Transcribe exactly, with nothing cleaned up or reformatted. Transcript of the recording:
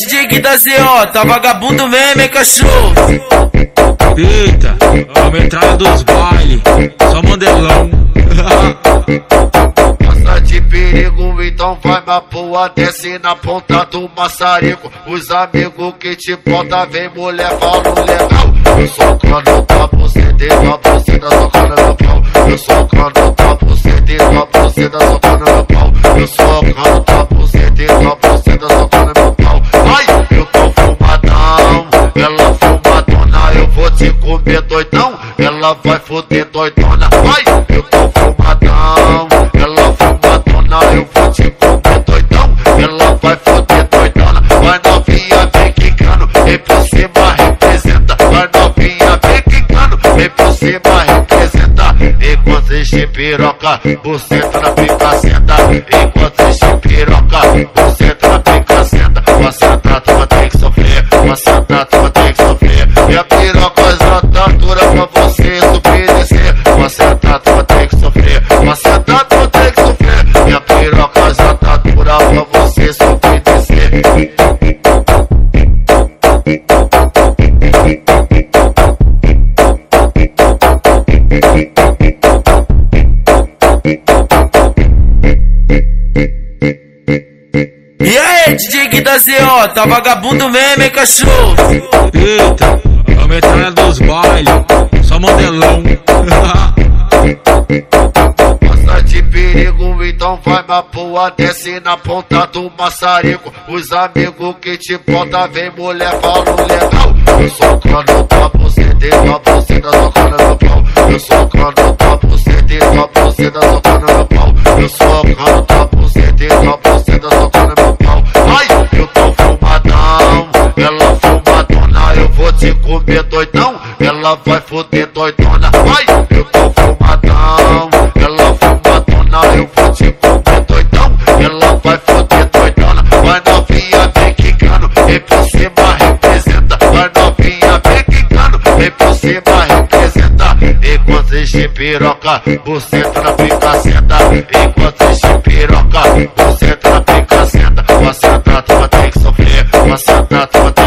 D J Gui da Z O, tá vagabundo mesmo, hein, cachorro? Eita, a metralha dos baile, só modelão. Passa de perigo, então vai pra porra, desce na ponta do maçarico. Os amigos que te bota, vem mulher, fala legal. Eu sou cano pra você, dentro pra você da sua cara no pau. Eu sou cano pra você, dentro pra você da sua cara no pau. Eu sou cano pra você, dentro pra você da sua cara no pau. Ai, eu tô fumadão, ela fumadona, eu vou te comer doidão. Ela vai foder doidona. Ai, eu tô fumadão, ela fumadona, eu vou te comer doidão. Ela vai foder doidona. Vai novinha, vem quicando, vem por cima, representa. Vai novinha, vem quicando, vem por cima, representa. Enquanto enche piroca, você entra na pica, senta. Enquanto enche piroca, você entra na pica, senta. Pra sentar, tu vai ter que sofrer. Pra sentar, tu vai ter que sofrer. E a piroca exalta altura pra você subir e descer. Pra sentar, tu vai ter que sofrer. Pra sentar, tu vai ter que sofrer. E a piroca exalta altura pra você subir e descer. E aí, D J Gui da Z O, tá vagabundo mesmo, hein, cachorro? Eita, a metralha dos baile, só modelão. Passa de perigo, então vai pra porra, desce na ponta do maçarico. Os amigos que te bota, vem mulher, fala legal. Eu sou cano pra você, dentro pra você da sua cara no pau. Eu sou cano pra você, dentro pra você da sua cara no pau. Eu sou cano pra você, dentro pra você da sua cara no pau. Ai, eu tô fumadão, ela fumadona, eu vou te comer doidão. Ela vai foder doidona. Ai, eu tô fumadão, ela fumadona, eu vou te comer doidão. Ela vai foder doidona. Vai novinha, vem quicando, vem por cima, representa. Vai novinha, vem quicando, vem por cima, representa. Enquanto enche piroca, você entra na pica, senta. Enquanto enche piroca, você entra na pica, senta. Pra sentar, tu vai ter que sofrer. Pra sentar, tu vai ter